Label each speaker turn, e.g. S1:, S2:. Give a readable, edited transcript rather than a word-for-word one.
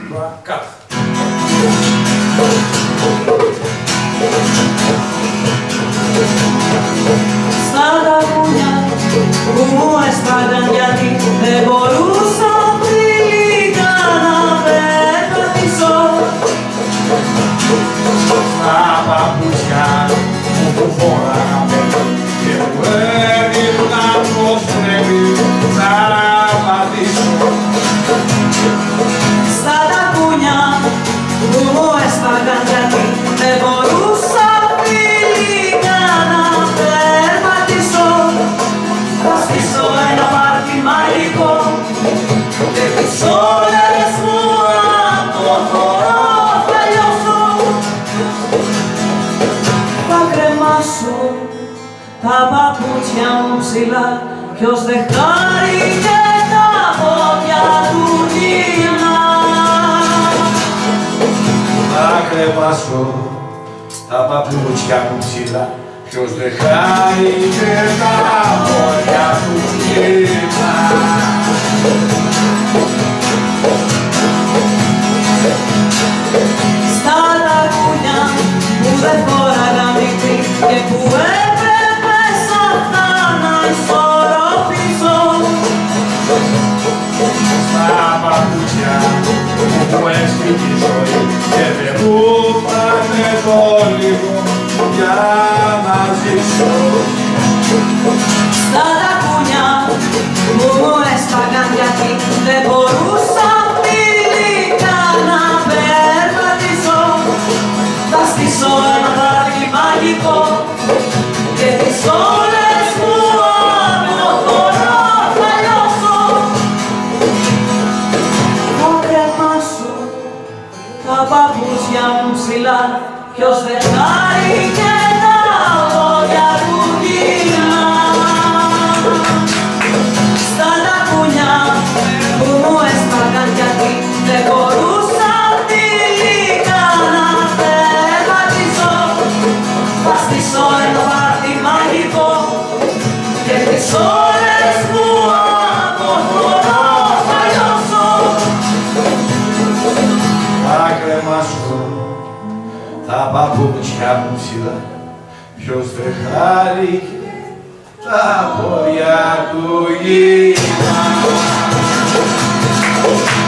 S1: Κάτω.
S2: Στα ταγούνια που μου έσπαγαν γιατί δεν μπορούσα φιλικά να περπατήσω.
S1: Στα παπούτσια που φοράμε και που έδειχνα πως πρέπει να πατήσω.
S2: Στα ταγούνια που μου έσπαγαν γιατί δεν μπορούσα φιλικά να περπατήσω. Θα στήσω ένα πάρτι μαγικό και τις ώρες μου απ' το χώρο θα λιώσω. Θα κρεμάσω τα παπούτσια μου ψηλά, ποιος δεν χάρηκε τα πόδια του γυμνά.
S1: Θα κρεμάσω τα παπούτσια μου ψηλά, ποιος δεν χάρηκε τα πόδια του γυμνά.
S2: Στα ταγούνια που δεν φόραγα μικρή και που έπρεπε σ' αυτά να ισορροπήσω.
S1: Στα παπούτσια που έσφυγε η ζωή και δεν μου πάνε το λίγο για να ζήσω.
S2: Στα ταγούνια που μου έσπαγαν γιατί δεν μπορούσα φιλικά να περπατήσω. Θα στήσω ένα πάρτι μαγικό και τις ώρες μου απ' το χώρο θα λιώσω. Θα κρεμάσω τα παπούτσια μου ψηλά, ποιος δεν χάρηκε τα πόδια του γυμνά. Στα ταγούνια που μου έσπαγαν γιατί δεν μπορούσα φιλικά να περπατήσω. Θα στήσω ένα πάρτι μαγικό και τις ώρες μου απ' το χώρο θα λιώσω.
S1: Θα κρεμάσω τα παπούτσια μου ψηλά, ποιος δεν χάρηκε τα πόδια του γυμνά.